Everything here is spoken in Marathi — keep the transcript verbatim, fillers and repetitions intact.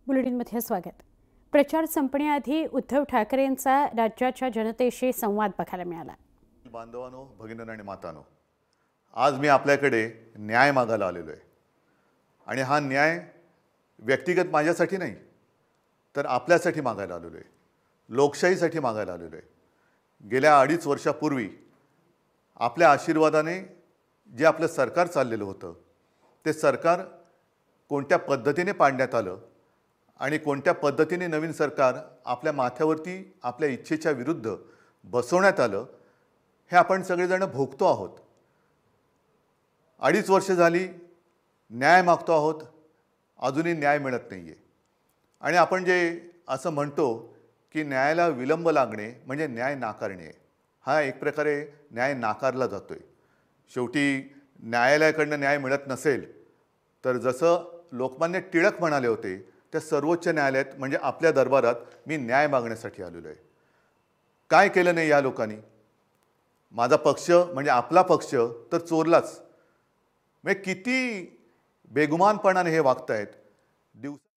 बुलेटिनमध्ये स्वागत। प्रचार संपण्याआधी उद्धव ठाकरेंचा राज्याच्या जनतेशी संवाद बघायला मिळाला। बांधवांनो, भगिनींनो आणि मातांनो, आज मी आपल्याकडे न्याय मागायला आलेलो आहे आणि हा न्याय व्यक्तिगत माझ्यासाठी नाही तर आपल्यासाठी मागायला आलेलो आहे, लोकशाहीसाठी मागायला आलेलो आहे। गेल्या अडीच वर्षापूर्वी आपल्या आशीर्वादाने जे आपलं सरकार चाललेलं होतं ते सरकार कोणत्या पद्धतीने पाडण्यात आलं आणि कोणत्या पद्धतीने नवीन सरकार आपल्या माथ्यावरती आपल्या इच्छेच्या विरुद्ध बसवण्यात आलं हे आपण सगळेजण भोगतो आहोत। अडीच वर्ष झाली न्याय मागतो आहोत, अजूनही न्याय मिळत नाहीये आणि आपण जे असं म्हणतो की न्यायाला विलंब लागणे म्हणजे न्याय नाकारणे, हा एक प्रकारे न्याय नाकारला जातोय। शेवटी न्यायालयाकडनं न्याय मिळत नसेल तर जसं लोकमान्य टिळक म्हणाले होते त्या सर्वोच्च न्यायालयात म्हणजे आपल्या दरबारात मी न्याय मागण्यासाठी आलेलो आहे। काय केलं नाही या लोकांनी? माझा पक्ष म्हणजे आपला पक्ष तर चोरलाच। म्हणजे किती बेगुमानपणाने हे वागतायत। दिवस